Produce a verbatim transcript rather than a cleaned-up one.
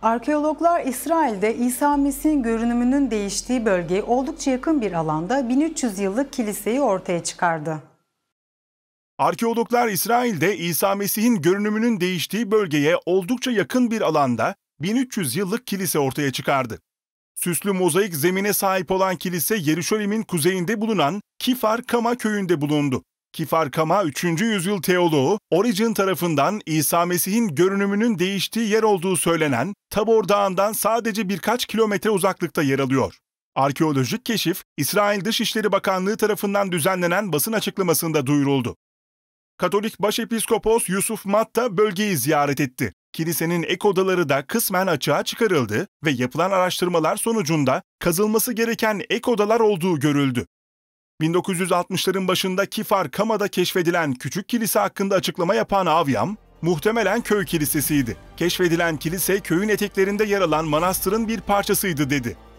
Arkeologlar İsrail'de İsa Mesih'in görünümünün değiştiği bölgeye oldukça yakın bir alanda bin üç yüz yıllık kiliseyi ortaya çıkardı. Arkeologlar İsrail'de İsa Mesih'in görünümünün değiştiği bölgeye oldukça yakın bir alanda bin üç yüz yıllık kilise ortaya çıkardı. Süslü mozaik zemine sahip olan kilise Yeruşalim'in kuzeyinde bulunan Kifar Kama köyünde bulundu. Kifar Kama üçüncü yüzyıl teoloğu Origen tarafından İsa Mesih'in görünümünün değiştiği yer olduğu söylenen Tabor Dağı'ndan sadece birkaç kilometre uzaklıkta yer alıyor. Arkeolojik keşif, İsrail Dışişleri Bakanlığı tarafından düzenlenen basın açıklamasında duyuruldu. Katolik Başepiskopos Yusuf Matta bölgeyi ziyaret etti. Kilisenin ek odaları da kısmen açığa çıkarıldı ve yapılan araştırmalar sonucunda kazılması gereken ek odalar olduğu görüldü. bin dokuz yüz altmışların başında Kifar Kama'da keşfedilen küçük kilise hakkında açıklama yapan Avyam, muhtemelen köy kilisesiydi. Keşfedilen kilise köyün eteklerinde yer alan manastırın bir parçasıydı dedi.